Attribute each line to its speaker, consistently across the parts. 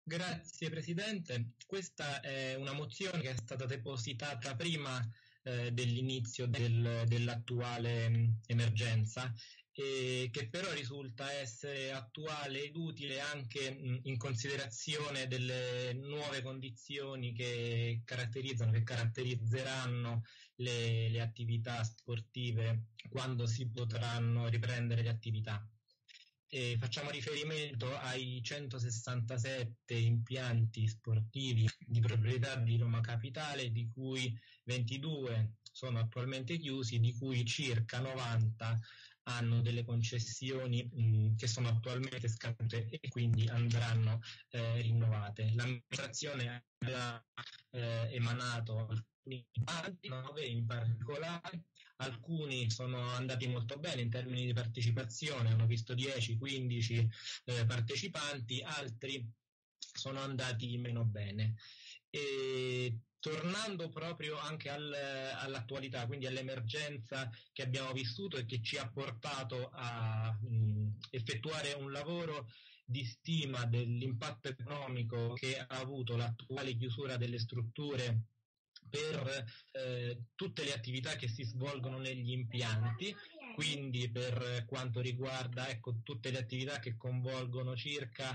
Speaker 1: Grazie Presidente. Questa è una mozione che è stata depositata prima dell'inizio dell'attuale emergenza e che però risulta essere attuale ed utile anche in considerazione delle nuove condizioni che caratterizzeranno le attività sportive quando si potranno riprendere le attività. Facciamo riferimento ai 167 impianti sportivi di proprietà di Roma Capitale, di cui 22 sono attualmente chiusi, di cui circa 90 hanno delle concessioni che sono attualmente scadute e quindi andranno rinnovate. L'amministrazione ha emanato alcuni bandi, 9 in particolare. Alcuni sono andati molto bene in termini di partecipazione, hanno visto 10-15 partecipanti, altri sono andati meno bene. E tornando proprio anche all'attualità, quindi all'emergenza che abbiamo vissuto e che ci ha portato a effettuare un lavoro di stima dell'impatto economico che ha avuto l'attuale chiusura delle strutture per tutte le attività che si svolgono negli impianti, quindi per quanto riguarda tutte le attività che coinvolgono circa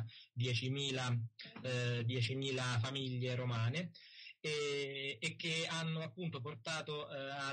Speaker 1: 10.000 famiglie romane e che hanno appunto portato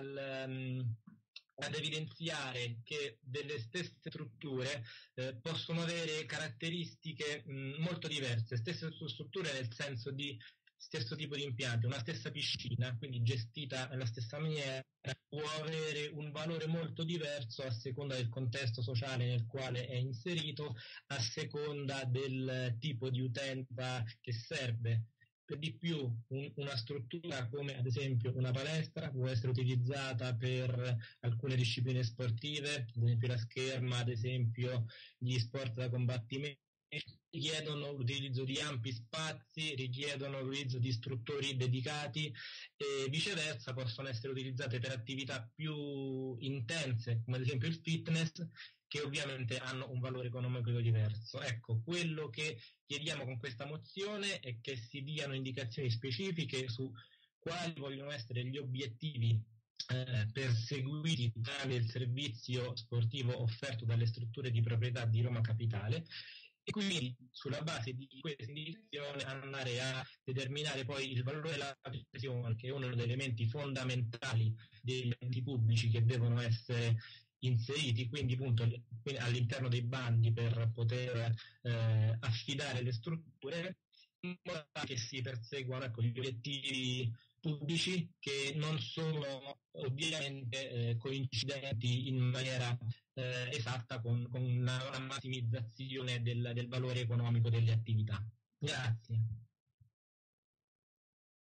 Speaker 1: ad evidenziare che delle stesse strutture possono avere caratteristiche molto diverse, stesse strutture nel senso di stesso tipo di impianti, una stessa piscina, quindi gestita nella stessa maniera, può avere un valore molto diverso a seconda del contesto sociale nel quale è inserito, a seconda del tipo di utenza che serve. Per di più, una struttura come ad esempio una palestra può essere utilizzata per alcune discipline sportive, ad esempio la scherma, ad esempio gli sport da combattimento, richiedono l'utilizzo di ampi spazi, richiedono l'utilizzo di istruttori dedicati e viceversa possono essere utilizzate per attività più intense, come ad esempio il fitness, che ovviamente hanno un valore economico diverso. Ecco, quello che chiediamo con questa mozione è che si diano indicazioni specifiche su quali vogliono essere gli obiettivi perseguiti tramite il servizio sportivo offerto dalle strutture di proprietà di Roma Capitale e quindi sulla base di questa indicazione andare a determinare poi il valore della pressione, che è uno degli elementi fondamentali degli enti pubblici che devono essere inseriti quindi appunto all'interno dei bandi per poter affidare le strutture in modo che si perseguano gli obiettivi pubblici che non sono ovviamente coincidenti in maniera esatta con una massimizzazione del valore economico delle attività. Grazie.